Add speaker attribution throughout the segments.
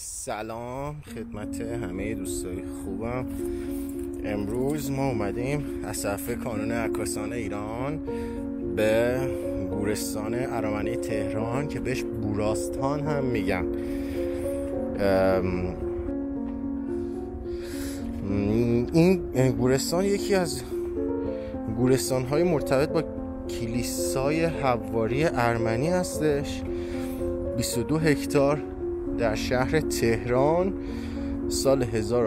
Speaker 1: سلام خدمت همه دوستای خوبم. امروز ما اومدیم از صفحه کانون عکاسان ایران به گورستان ارامنه تهران که بهش بوراستان هم میگن. این گورستان یکی از گورستان‌های مرتبط با کلیسای حواری ارمنی هستش. 22 هکتار در شهر تهران سال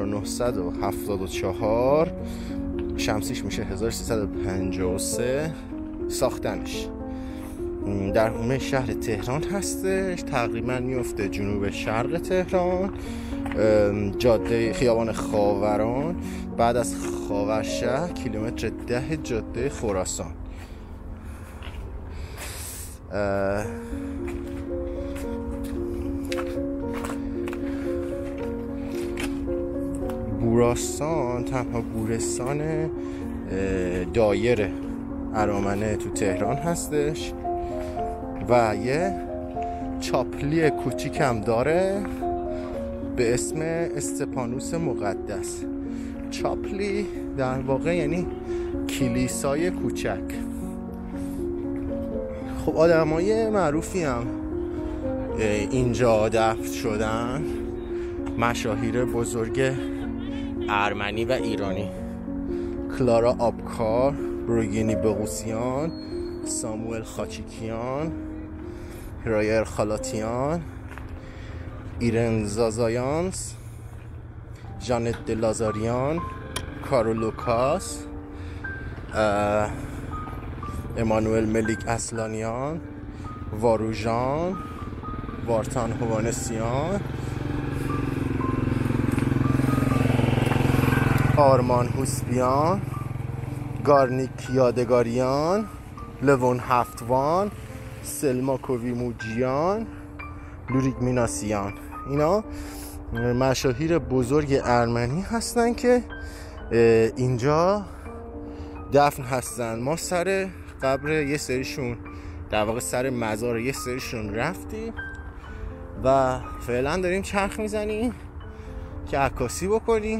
Speaker 1: 1974 شمسیش میشه 1353 ساختنش. در حومه شهر تهران هستش، تقریبا میفته جنوب شرق تهران، جاده خیابان خاوران. بعد از خاورشهر کیلومتر 10 جاده خراسان. بوراستان تنها گورستان دایر ارامنه تو تهران هستش و یه چاپلی کوچیک هم داره به اسم استپانوس مقدس. چاپلی در واقع یعنی کلیسای کوچک. خب آدمای معروفی هم اینجا دفن شدن، مشاهیر بزرگ ارمنی و ایرانی: کلارا آبکار، بروگینی بغوسیان، ساموئل خاچیکیان، رایر خالاتیان، ایرن زازایانس، جانت دلازاریان، کارولوکاس، امانوئل ملیک اصلانیان، واروژان، وارتان هوانسیان، آرمان هوسبیان، گارنیک یادگاریان، لوون هفتوان، سلما کوویموجیان، لوریک میناسیان. اینا مشاهیر بزرگ ارمنی هستن که اینجا دفن هستن. ما سر قبر یه سریشون، در واقع سر مزار یه سریشون رفتیم و فعلا داریم چرخ میزنیم که عکاسی بکنیم.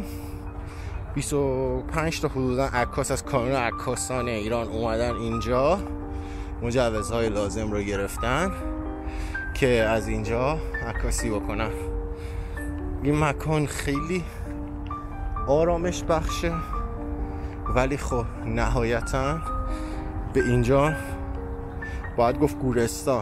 Speaker 1: 25 تا حدودا عکاس از کانون عکاسان ایران اومدن اینجا، مجوزهای لازم رو گرفتن که از اینجا عکاسی بکنن. این مکان خیلی آرامش بخشه، ولی خب نهایتا به اینجا باید گفت گورستان،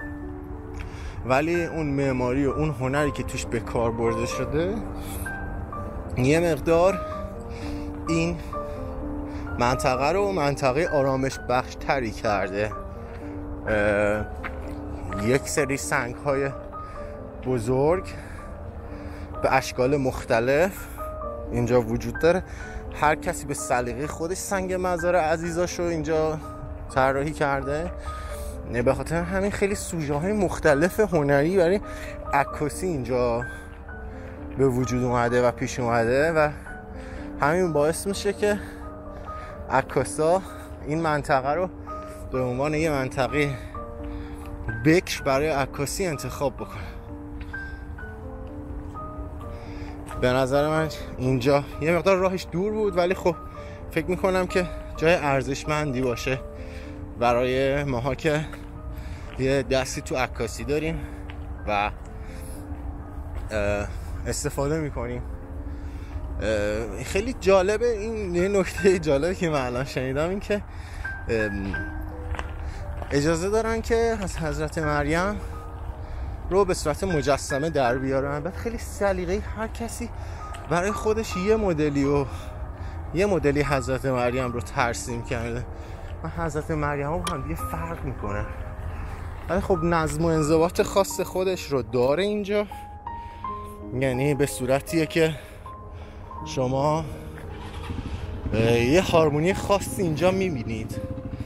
Speaker 1: ولی اون معماری و اون هنری که توش به کار برده شده یه مقدار این منطقه رو منطقه آرامش بخش تری کرده. یک سری سنگ های بزرگ به اشکال مختلف اینجا وجود داره. هر کسی به سلیقه خودش سنگ مزار عزیزاشو اینجا طراحی کرده. به خاطر همین خیلی سوژه های مختلف هنری برای عکاسی اینجا به وجود اومده و پیش اومده و همین باعث میشه که عکاسا این منطقه رو به عنوان یه منطقه بکر برای عکاسی انتخاب بکنه. به نظر من اینجا یه مقدار راهش دور بود، ولی خب فکر میکنم که جای ارزشمندی باشه برای ماها که یه دستی تو عکاسی داریم و استفاده میکنیم. خیلی جالبه. این یه نکته جالبی که من الان شنیدم این که اجازه دارن که از حضرت مریم رو به صورت مجسمه در بیارن. بعد خیلی سلیقه هر کسی برای خودش یه مدلی حضرت مریم رو ترسیم کرده و حضرت مریم هم دیگه فرق میکنه، ولی خب نظم و انضباط خاص خودش رو داره اینجا. یعنی به صورتیه که شما یه هارمونی خاصی اینجا میبینید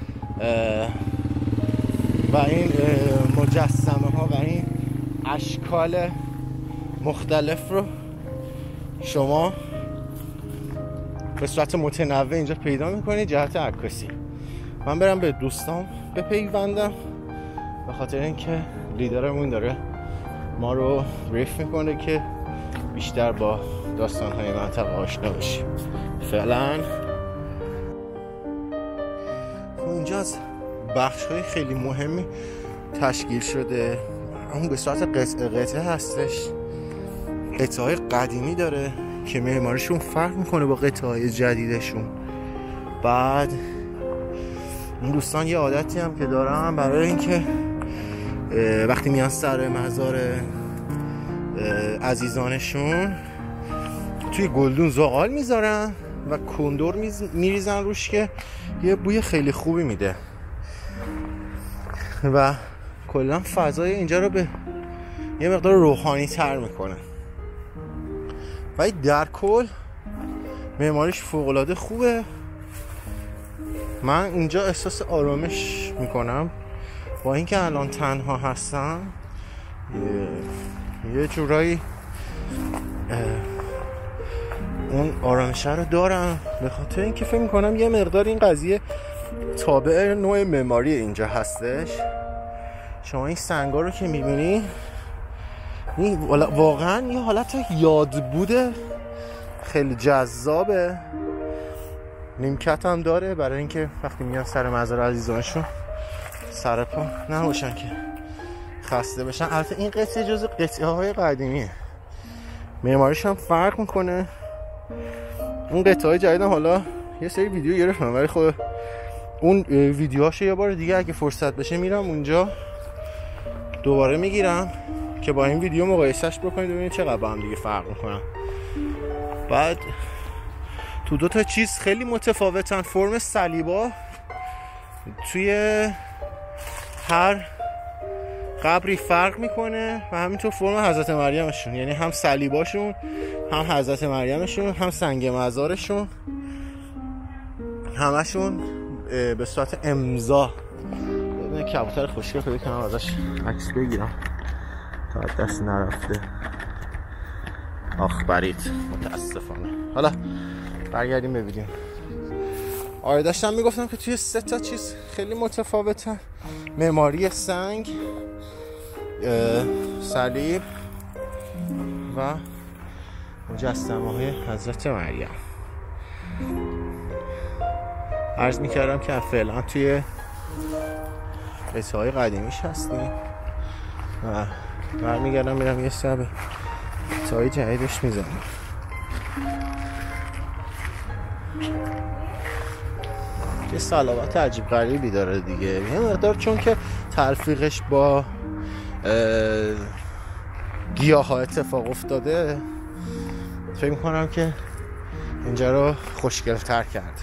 Speaker 1: و این مجسمه ها و این اشکال مختلف رو شما به صورت متنوع اینجا پیدا میکنید جهت عکاسی. من برم به دوستام بپیوندم به خاطر اینکه لیدرمون داره ما رو بریف میکنه که بیشتر با داستان‌های منطقه آشنا بشیم. فعلا اونجا از بخش‌های خیلی مهمی تشکیل شده، اون به صورت قطعه هستش. قطعه‌های قدیمی داره که معماریشون فرق میکنه با قطعه‌های جدیدشون. بعد این دوستان یه عادتی هم که دارن برای اینکه وقتی میان سر مزار عزیزانشون توی گلدون زغال میذارن و کندور میریزن روش که یه بوی خیلی خوبی میده و کلا فضای اینجا رو به یه مقدار روحانی تر میکنه. و در کل معماریش فوق‌العاده خوبه. من اینجا احساس آرامش میکنم با اینکه الان تنها هستم. یه جورایی اون آرامش رو دارم به خاطر اینکه فکر میکنم یه مقدار این قضیه تابع نوع معماری اینجا هستش. شما این سنگا رو که میبینی واقعا یه حالت یاد بوده خیلی جذابه. نیمکت هم داره برای اینکه وقتی میان سر مزار عزیزانشون سر پا نباشن که خسته بشن. البته این قطعه جزو قطعه های قدیمیه، معماریش هم فرق میکنه. اون قطعه های جدید هم حالا یه سری ویدیو گرفتم ولی خب اون ویدیوهاشو یه بار دیگه اگه فرصت بشه میرم اونجا دوباره میگیرم که با این ویدیو مقایسهش بکنید ببینید چقدر با هم دیگه فرق میکنن. بعد تو دو تا چیز خیلی متفاوتن. فرم صلیبا توی هر قبری فرق میکنه و همینطور فرم حضرت مریمشون، یعنی هم صلیباشون هم حضرت مریمشون هم سنگ مزارشون همشون به صورت امضا. یه کبوتر خوشگل پیدا کنم ازش عکس بگیرم تا دست نرفته. آخ برید متاسفانه. حالا برگردیم ببینیم. آره داشتم میگفتم که توی 3 تا چیز خیلی متفاوته: معماری سنگ، صلیب و مجسمه های حضرت مریم. عرض میکردم که فعلا توی قطعه های قدیمیش هستیم و برمیگردم میرم یه سر به قطعه های جدیدش میزنم. یه صلابت عجیب غریبی داره دیگه یه مقدار، چون که تلفیقش با گیاه ها اتفاق افتاده. فکر میکنم که اینجا رو خوشگل تر کرد.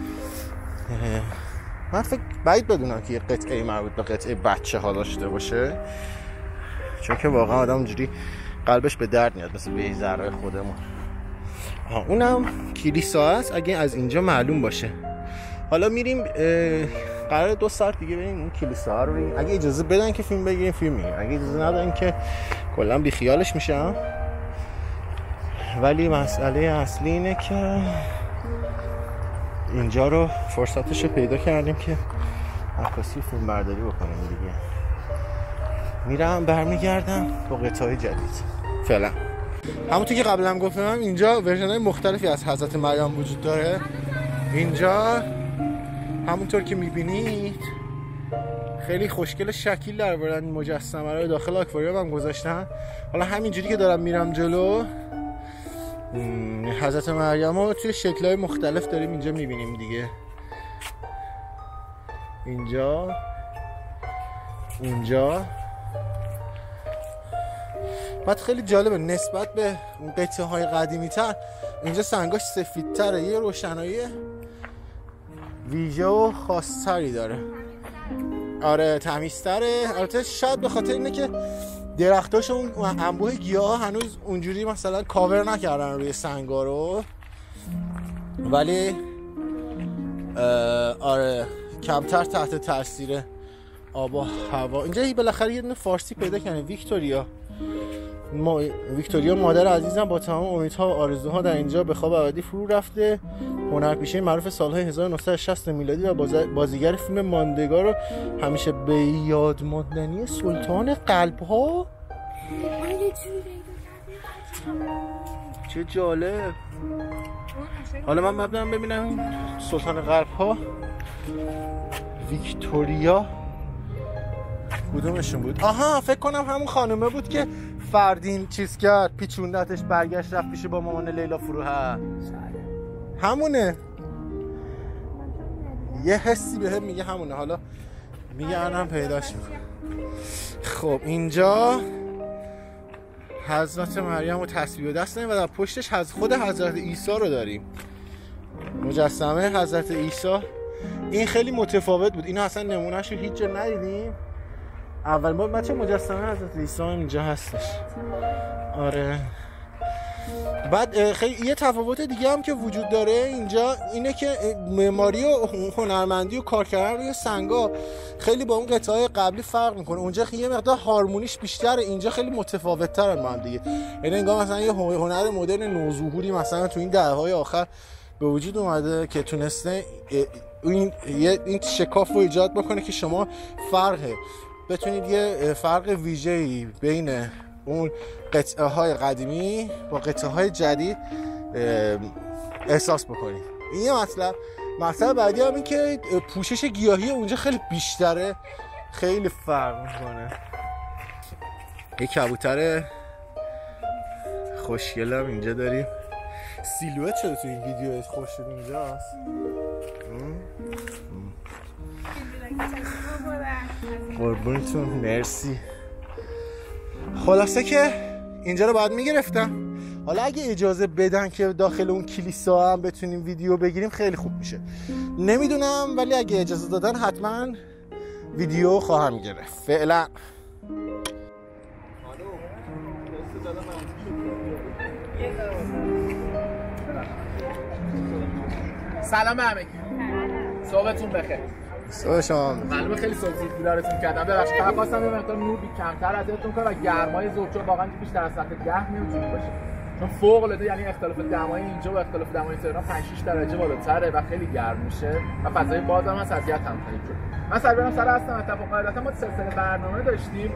Speaker 1: من فکر بعید بدونم که یه قطعه مربوط به قطعه بچه ها داشته باشه، چون که واقعا آدم اونجوری قلبش به درد میاد مثل به ذره خودمون. اونم کلیسا است اگه از اینجا معلوم باشه. حالا میریم قراره 2 ساعت دیگه بریم اون کلیسا رو ببینیم. اگه اجازه بدن که فیلم بگیریم فیلم میگیریم، اگه اجازه ندن که کلا بی خیالش میشم. ولی مسئله اصلی اینه که اینجا رو فرصتش رو پیدا کردیم که عکاسی فیلم برداری بکنیم دیگه. میرم برمیگردم با قطعه جدید. فعلا همونطور که قبلا گفتم اینجا ورژن‌های مختلفی از حضرت مریم وجود داره. اینجا همونطور که میبینید خیلی خوشگل شکل در بردن این مجسمه رو داخل آکواریوم هم گذاشتن. حالا همینجوری که دارم میرم جلو حضرت مریم رو توی شکل‌های مختلف داریم اینجا میبینیم دیگه. اینجا بعد خیلی جالبه نسبت به اون قطعه های قدیمی تر اینجا سنگاش سفید تره، یه روشنایی ویژه و خاص تری داره. آره تمیزتره. البته شاید به خاطر اینه که درختاش اون انبوه گیاه هنوز اونجوری مثلا کاور نکردن روی سنگا رو، ولی آره کمتر تحت تاثیر آب و هوا. اینجا بالاخره یه دونه فارسی پیدا کنه. ویکتوریا مادر عزیزم با تمام امیدها و آرزوها در اینجا به خواب ابدی فرو رفته. هنرپیشه معروف سالهای 1960 میلادی و بازیگر فیلم ماندگار رو همیشه به یاد ماندنی سلطان قلب‌ها. چه جالب. حالا من مبدأم ببینم این سلطان غرب ها ویکتوریا کدومشون بود؟ آها فکر کنم همون خانومه بود که فردین چیز کرد پیچوندتش برگشت رفت پیش با مامان لیلا فروهر. همونه. یه حسی بهم میگه همونه. حالا میگه الان پیداش میکنم. خب اینجا حضرت مریم و تسبیح و دست داریم و در پشتش خود حضرت عیسی رو داریم. مجسمه حضرت عیسی. این خیلی متفاوت بود. اینو اصلا نمونهش رو هیچ جا ندیدیم. اول بار بچه مجسمه حضرت عیسی اینجا هستش. آره. بعد خیلی یه تفاوت دیگه هم که وجود داره اینجا اینه که معماری و هنرمندی و کار کردن روی سنگا خیلی با اون قطعه‌های قبلی فرق میکنه. اونجا یه مقدار هارمونیش بیشتره، اینجا خیلی متفاوت‌ترن با هم دیگه. یعنی انگار مثلا یه هنر مدرن نوظهوری مثلا تو این دهه‌های آخر به وجود اومده که تونسته این شکاف رو ایجاد بکنه که شما بتونید یه فرق ویژه‌ای بین اون قطعه های قدیمی با قطعه های جدید احساس بکنید. این یه مطلب بعدی هم این که پوشش گیاهی اونجا خیلی بیشتره، خیلی فرق میکنه. یه کبوتر خوشگل هم اینجا داریم. سیلویت شده تو این ویدیو خوش شده اینجاست. قربونتون مرسی. خلاصه که اینجا رو باید میگرفتم. حالا اگه اجازه بدن که داخل اون کلیسا هم بتونیم ویدیو بگیریم خیلی خوب میشه. نمیدونم ولی اگه اجازه دادن حتما ویدیو خواهم گرفت. فعلا
Speaker 2: سلام همگی. صحبتون بخیر.
Speaker 1: صبح شما.
Speaker 2: معلومه خیلی صبح زود بیدارتون کردم. ببخشید فقط خواستم یه مقدار نور کمتر اذیتتون کنم و گرمای ظهر چون واقعا بیشتر از ساعت 10 نمیتونه باشه. چون فوق العاده یعنی اختلاف دمای اینجا و اختلاف دمای تهران 5-6 درجه بالاتره و خیلی گرم میشه و فضای باز هم هست، اذیت هم خیلی شد. من سربرم سر هستم. اتفاقا قاعدتا ما سلسله برنامه داشتیم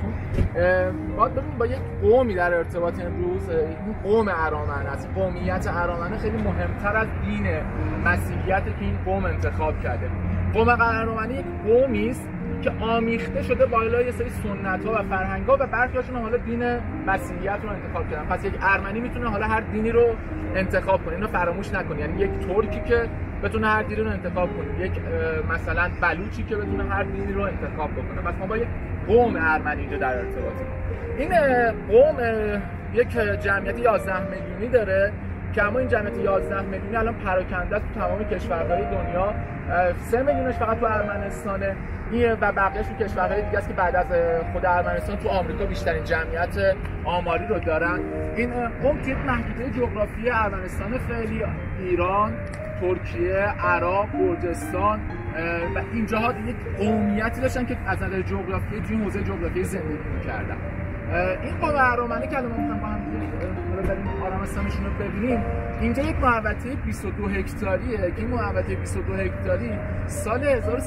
Speaker 2: با یک قومی در ارتباط امروز. این قوم ارامن است. قومیت ارامنه خیلی مهمتر از دین مسیحیت که این قوم انتخاب کرده. قوم ارامنه یک قومی است که آمیخته شده بالا یه سری سنت‌ها و فرهنگ‌ها و برخی‌هاشون حالا دین مسیحیت رو انتخاب کردن. پس یک ارمنی میتونه حالا هر دینی رو انتخاب کنه. اینو فراموش نکنید. یعنی یک ترکی که بتونه هر دینی رو انتخاب کنه، یک مثلا بلوچی که بتونه هر دینی رو انتخاب بکنه. پس ما با یک قوم ارمنی اینجا در ارتباطیم. این قوم یک جمعیت 11 میلیونی داره که اما این جمعیت 11 میلیونی الان پراکنده است تو تمام کشورهای دنیا. 3 میلیونش فقط تو ارمنستانه و بقیه‌اش تو کشورهای دیگه است که بعد از خود ارمنستان تو آمریکا بیشترین جمعیت آماری رو دارن. این قوم توی محدوده جغرافیایی ارمنستان فعلی، ایران، ترکیه، عراق، گرجستان و اینجاها یک قومیتی داشتن که از نظر جغرافیایی توی حوزه جغرافیایی زندگی می‌کردن. این قوم ارامنه که الان ما می‌خوایم با هم بریم آرامستانشون رو ببینیم. اینجا یک محوطه 22 هکتاریه که این محوطه 22 هکتاری سال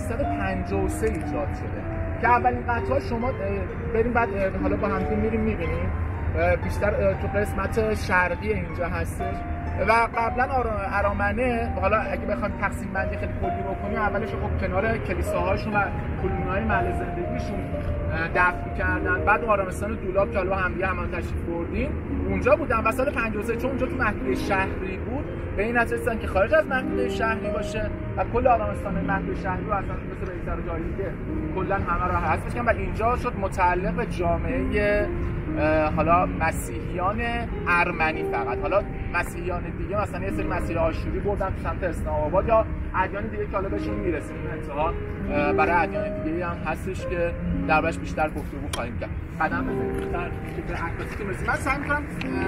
Speaker 2: 1353 ایجاد شده که اولین قطعه شما بریم بعد حالا با هم میریم می‌بینیم. بیشتر تو قسمت شرقی اینجا هستش و قبلا ارامنه حالا اگه بخوایم تقسیم بندی خیلی کلی بکنیم اولش خب کنار کلیساهاشون و کلون‌های محل زندگیشون دفن کردن. بعد آرامستان دولاب که حالا هم دیگه همان تشریف بردیم اونجا بودن و سال 53 چون اونجا تو محدوده شهری بود به این نتیجه رسیدن که خارج از محدوده شهری باشه و کل آرامستان محدوده شهری رو اصلا مثل بی‌سر و جایی که کلا همه رو حذف کردن و اینجا شد متعلق به جامعه حالا مسیحیان ارمنی فقط. حالا مسیحیان دیگه مثلا یه سری مسیح آشوری بردن تو سمت اسلام آباد یا ادیان دیگه که حالا بهشون میرسیم انتها برای ادیان دیگه هم هستش که دربارش بیشتر گفتگو خواهیم کرد. قدم بزنیم بیشتر که عکاسی که من سعی می‌کنم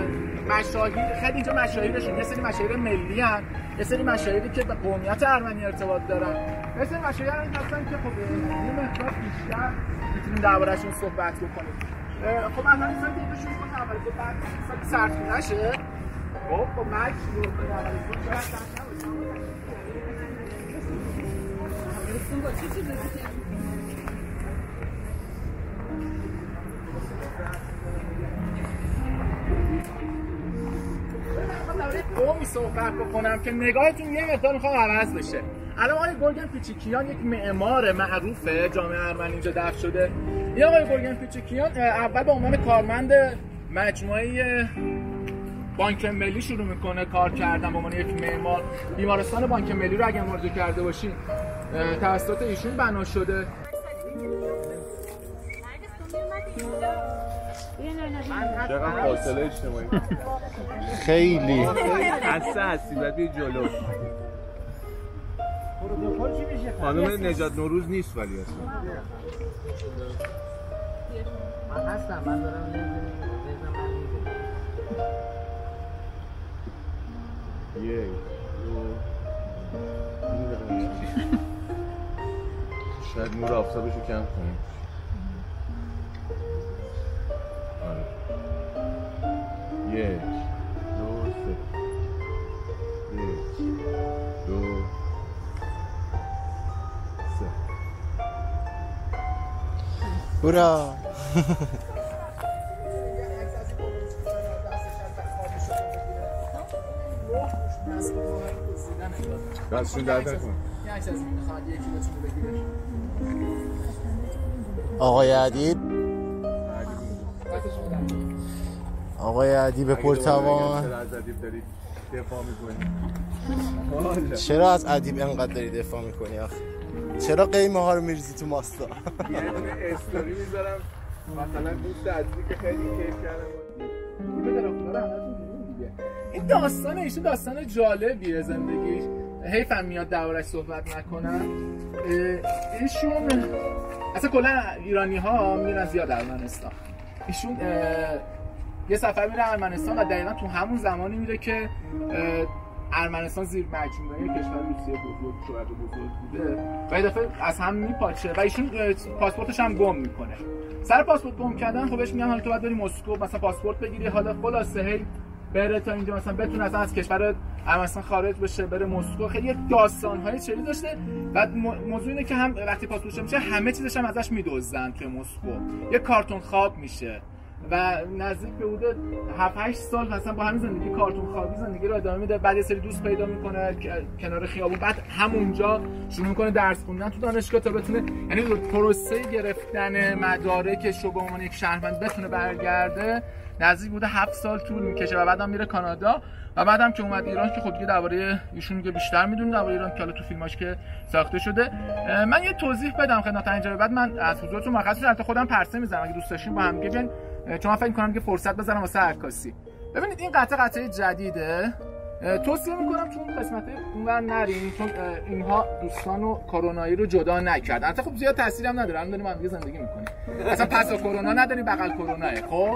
Speaker 2: مشاهیر خیلی اینجا مشاهیرشون یه سری مشاهیر ملی ان، یه سری مشاهیری که به قومیت ارمنی ارتباط دارن، یه سری مشاهیر هستن که خب یه مقدار بیشتر میتونیم درباره‌شون صحبت بکنیم. خب مثلا این سایت اینجا شروع کنم اول که بعد سرخونه شه. خب مک شروع کنم اول قومی صحبت بکنم که نگاهتون یه مقدار میخوام عوض بشه. الان آقای گورگن پیچیکیان یک معمار معروف جامعه ارمنی اینجا دفن شده. این آقای گورگن پیچیکیان اول به عنوان کارمند مجموعه بانک ملی شروع میکنه کار کردن به عنوان یک معمار. بیمارستان بانک ملی رو اگه مراجعه کرده باشین توسط ایشون بنا شده.
Speaker 3: چقدر فاصله اجتماعی
Speaker 1: خیلی
Speaker 3: هستی باید بید جلو. خانم نجات نوروز نیست ولی اصلا
Speaker 2: من هستم، من دارم
Speaker 3: یک دو شاید نور آفتابشو کم کنیم. یک دو سه یک دو سه
Speaker 1: برا
Speaker 3: دستشون درد نکن.
Speaker 1: آقای ادیب آقای ادیب پرتوان
Speaker 3: چرا از ادیب داری دفاع میکنی؟
Speaker 1: چرا از ادیب انقدر داری دفاع میکنی آخه؟ چرا قیمه ها رو میریزی تو ماستا؟
Speaker 3: یه دونه استوری میذارم مثلا دوست ادیبی که خیلی کیف کردم.
Speaker 2: این داستان ایشون داستان جالبیه زندگیش. حیفم میاد دربارش صحبت نکنم. ایشون اصلا کلا ایرانی ها میرن زیاد ارمنستان. ایشون یه سفر میره ارمنستان و دقیقا تو همون زمانی میره که ارمنستان زیر مجموعه کشور روسیه بزرگ شورای بزرگ بوده و یه دفعه از هم میپاچه و ایشون پاسپورتش هم گم میکنه. سر پاسپورت گم کردن خب بهش میگن حالا تو باید بری مسکو مثلا پاسپورت بگیری. حالا خلاصه هی بره تا اینجا مثلا بتونه اصلا از کشور ارمنستان خارج بشه بره مسکو. خیلی داستان‌های چیزی داشته و موضوع اینه که هم وقتی پاسپورتش میشه همه چیزش هم ازش میدزدن توی مسکو. یه کارتون خواب میشه و نزدیک به حدود 7-8 سال مثلا با همین زندگی کارتون خوابی زندگی رو ادامه میده. بعد یه سری دوست پیدا میکنه کنار خیابون، بعد همونجا شروع میکنه درس خوندن تو دانشگاه تا بتونه یعنی پروسه گرفتن مدارکش رو به عنوان یک شهروند بتونه برگرده. نزدیک بوده 7 سال طول میکشه و بعدم میره کانادا و بعدم که اومد ایران که خود دیگه درباره ایشون که بیشتر میدونه درباره ایران که حالا تو فیلماش که ساخته شده. من یه توضیح بدم خدمت اینجا بعد من از حضورتون مرخص البته خودم پرسه میذارم اگه دوست داشتین با هم دیگه بیاین چون من فکر می‌کنم که فرصت بذارم واسه عکاسی. ببینید این قطعه جدیده. توصیه میکنم چون قسمت اونور نرین چون اینها دوستان و کرونایی رو جدا نکردن. البته خب زیاد تاثیری هم نداره. الان داریم هم دیگه زندگی میکنیم. اصلا پس کرونا نداریم بغل کروناه. خب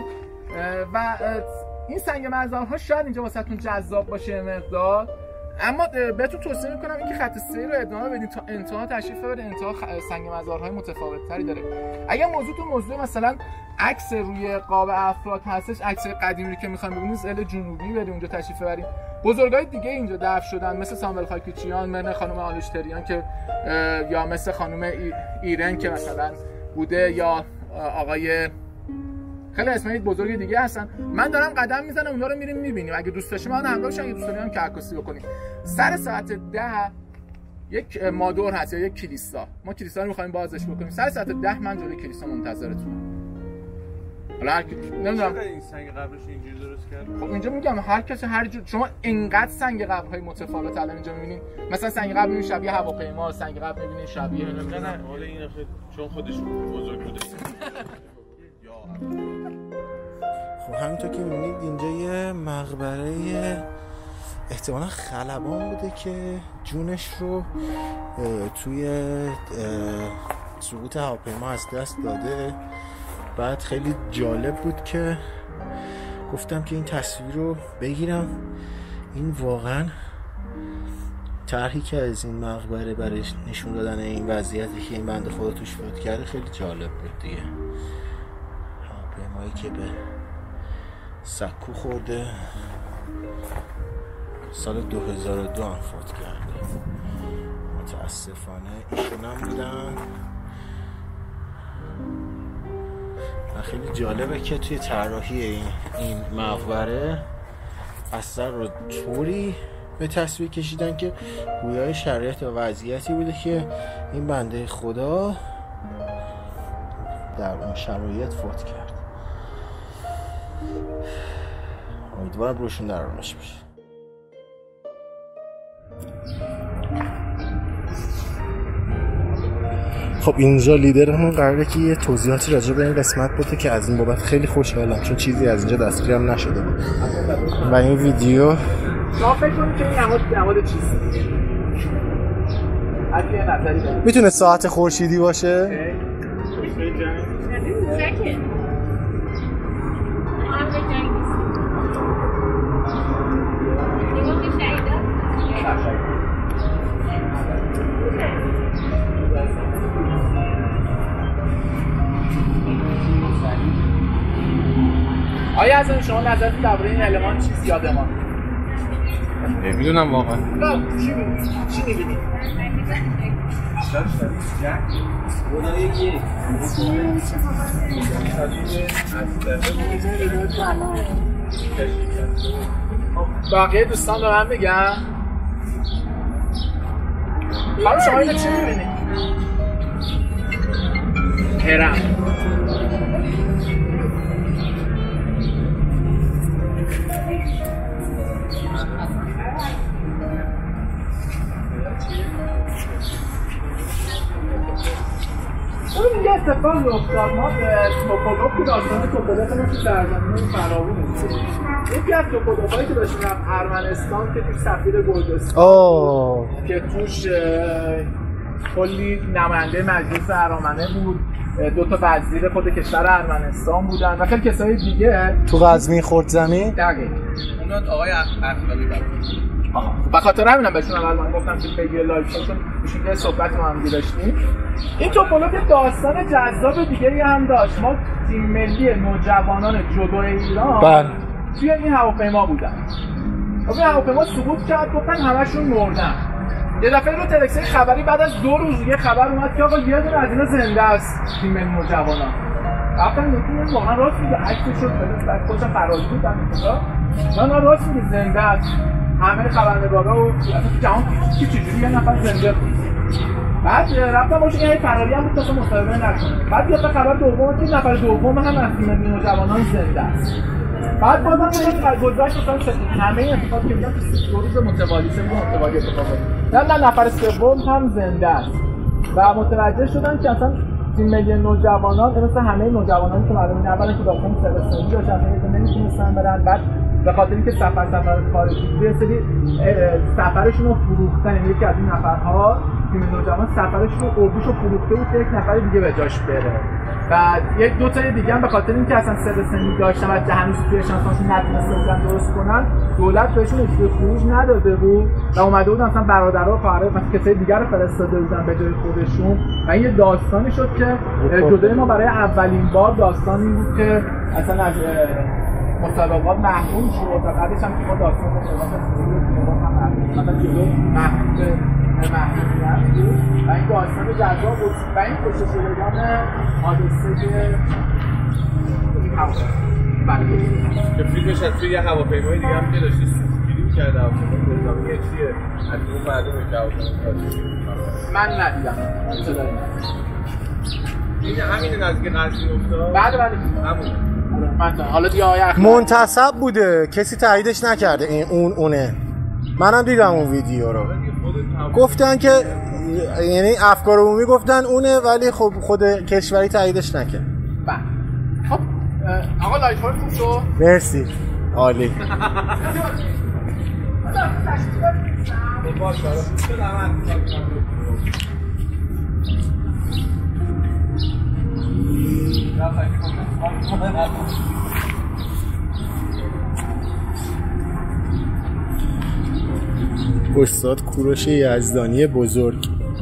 Speaker 2: و این سنگ مزارها شاید اینجا واسهتون جذاب باشه مقدار، اما بهتون توصیه میکنم اینکه خط سیر رو ادامه بدین تا انتها تشریف ببرید. انتها سنگ مزارهای متفاوت‌تری داره. اگه موضوع مثلا عکس روی قاب افراد هستش، عکس قدیمی که میخوایم ببینید زل جنوبی بریم اونجا تشریف ببریم. بزرگای دیگه اینجا دفن شدن مثل ساموئل خاکیچیان، مثل خانم آلوشتریان که یا مثل خانم ایرن که مثلا بوده یا آقای خیلی اسمای بزرگ دیگه هستن. من دارم قدم میزنم اونها رو میریم میبینیم. اگه دوست داشتین من همراه شین، اگه دوست دارین که عکاسی بکنیم. سر ساعت 10 یک مادور هست یا یک کلیسا. ما کلیسا رو می‌خوایم بازش بکنیم. سر ساعت 10 من جلوی کلیسا منتظرتونم. حالا نمیدونم
Speaker 3: این سنگ قبرش اینجوری درست کرد.
Speaker 2: خب اینجا میگم هر کسی هر جور شما انقدر سنگ قبرهای متفاوت الان اینجا می‌بینید. مثلا سنگ قبر می‌بینید شبیه هواپیما، سنگ قبر می‌بینید شبیه
Speaker 3: نه حالا این چون خودش بزرگ بوده.
Speaker 1: خب همینطور که می‌بینید اینجا یه مقبره احتمالا خلبان بوده که جونش رو توی سقوط هواپیما از دست داده. بعد خیلی جالب بود که گفتم که این تصویر رو بگیرم. این واقعا طرحی که از این مقبره برای نشون دادن این وضعیتی که این بنده خدا توش فوت کرده خیلی جالب بود دیگه. هواپیمایی که به سکو خورده سال 2002 هم فوت کرده. متاسفانه ایشون هم بودن و خیلی جالبه که توی طراحی این مقبره اثر رو طوری به تصویر کشیدن که گویای شرایط و وضعیتی بوده که این بنده خدا در اون شرایط فوت کرد. امیدوارم روشون در آرامش بشه. خب اینجا لیدرمون قراره که یه توضیحاتی راجع به این قسمت بده که از این بابت خیلی خوشحالم، چون چیزی از اینجا دستگیرم نشده بود و این ویدیو
Speaker 2: شما فکر کنید که این نماد چیست؟ اگه یه نظری دارید
Speaker 1: میتونه ساعت خورشیدی باشه؟
Speaker 2: آیا از شما نظرتون درباره این المان چیز یادمان؟
Speaker 3: نمیدونم واقعا.
Speaker 2: چی می‌بینید؟ بقیه دوستان به من بگم. حالا شما اینو چی می‌بینید؟ هرم. اون یه اتفاق افتاد. ما توپولوف که داستان توپولوف ما تو سرزمین فراوون یکی از توپولوفایی که داشتیم رفت ارمنستان که توش سفیر گرجستان که توش کلی نماینده مجلس ارامنه بود، 2 تا وزیر خود کشور ارمنستان بودن و خیلی کسای دیگه.
Speaker 1: تو قزوین خرد زمین
Speaker 2: دقیق
Speaker 3: اون آقای اخلاقی بود.
Speaker 2: به خاطر همینم بهشون اول من گفتم که پیگیر لایو چون ایشون یه صحبت ما هم داشتیم. این توپولوف داستان جذاب دیگری هم داشت. ما تیم ملی نوجوانان جودو ایران توی این هواپیما بودن. این هواپیما سقوط کرد، گفتن همشون مردن. یه دفعه رو تلویزیون خبری بعد از 2 روز یه خبر اومد که آقا یه دونه از اینا زنده است. تیم ملی نوجوانان رفتن گفتن واقعا راست میگه، عکسش شد بعد خودش فراری بود نه راست میگه زنده است. همه خبرنگارا و اصلا تو جهان چجوری یه نفر زنده بود. بعد رفتم باشه این فراری هم بود تا مصاحبه نکنه. بعد یه خبر دوم که نفر دوم هم از تیم ملی نوجوانان زنده است. بعد بازم گذشت مثلا همه این اتفاقی که میگم تو 2 روز متوالی اتفاق افتاد. نه نفر سوم هم زنده است. و متوجه شدن که اصلا تیم ملی نوجوانان مثل همه نوجوانانی که معلومه اولا که داخل سرسنگی داشتن که نمیتونستن برن، بعد به خاطر اینکه سفر خارجی بوده سری سفرشون رو فروختن. یکی از این نفرها تیم نوجوان سفرشون رو اردوشو فروخته بود که یک نفر دیگه به جاش بره. و یک 2 تا دیگه هم به خاطر اینکه اصلا سرسنگی داشتن و هنوز توی شانسشون نتونستن درست کنن، دولت بهشون اجازه خروج نداده بود و اومده بودن مثلا برادرها و خواهرها مثلا کسای دیگه رو فرستاده بودن به جای خودشون. و این یه داستانی شد که جدای ما برای اولین بار داستانی بود که اصلا از مسابقات محروم شد و بعدش هم که ما داستان مسابقات هم مثلا جلو محرومیت بود و این داستان جذاب بود و این کشته شدگان حادثه
Speaker 3: که فیلمش از توی یه هواپیمای دیگه هم که داشتی فیلم کرده هواپیمای نظامی چیه از اون مردم که هواپیمای
Speaker 2: من ندیدم.
Speaker 3: این همین نزدیک قزوین افتاد.
Speaker 2: بله
Speaker 3: همون
Speaker 2: حالا دیگه
Speaker 1: منتسب بوده، کسی تاییدش نکرده. این اونه. منم دیدم اون ویدیو رو. گفتن که یعنی افکار عمومی گفتن اونه، ولی خب خود کشوری تاییدش نکرد.
Speaker 2: بله. خب آقا لایف های خوب شو.
Speaker 1: مرسی. عالی. استاد کوروش یزدانی بزرگ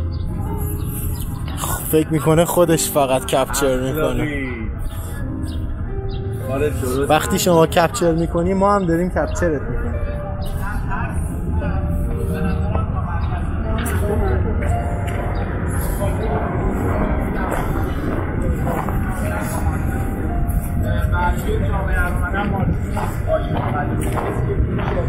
Speaker 1: فکر میکنه خودش فقط کپچر میکنه. وقتی شما کپچر میکنی ما هم داریم کپچرت میکنیم.
Speaker 2: جامعه ارمنی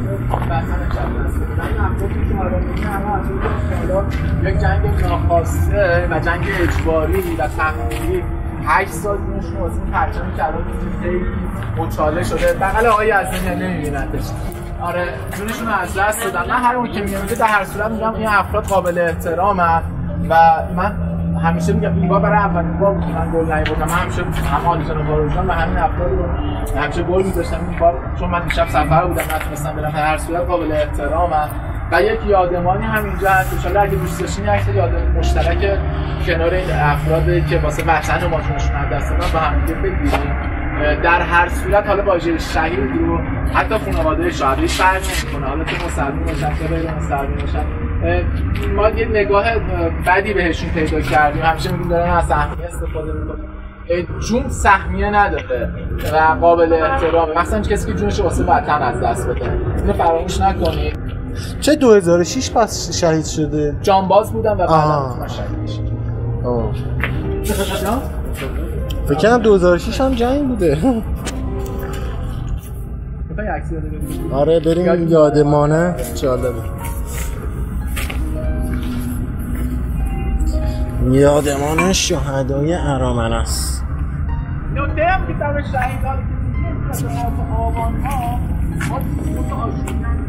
Speaker 2: وطن دست بدن. این افرادی که حالا میگن همه یک جنگ ناخواسته و جنگ اجباری و تحمیلی 8 سال دونشون واسه این پرچمی که الان خیلی مچاله شده. بغل آقای یزدانی نمیبینندش. آره جونشون رو از دست دادن. من هر اون که میگم در هر صورت میگم این افراد قابل احترامن و من همیشه میگم این بار برای اولین بار بود من گل نیاوردم. من همیشه هم آدیشن واروژان و همین افراد رو همیشه گل می‌ذاشتم. این بار چون من دیشب سفر بودم نتونستم برم. در هر صورت قابل احترامن و یک یادمانی هم اینجا هست. ان شاءالله اگه دوست داشتین یک یاد مشترک کنار این افرادی که واسه وطن ما جونشون از دست دادن با هم دیگه بگیریم. در هر صورت حالا واژه شهید رو حتی خانواده شهید فرق نمی‌کنه، حالا که مسلمان باشن که غیر مسلمان باشن، ما یه نگاه بدی بهشون پیدا کردیم. همیشه میگیم دارن از سهمیه استفاده میکنن. جون سهمیه نداره و قابل احترامه، مثلا کسی که جونش واسه وطن از دست بده. اینو فراموش نکنید.
Speaker 1: چه 2006 پس شهید شده؟
Speaker 2: جانباز بودن و بعداً شهید شد.
Speaker 1: فکر کنم 2006 هم جنگ بوده. آره بریم یادمانه. جالبه. یادمان شهدای ارامنه است.
Speaker 2: نکته هم که در شهیدان که آبان ها ما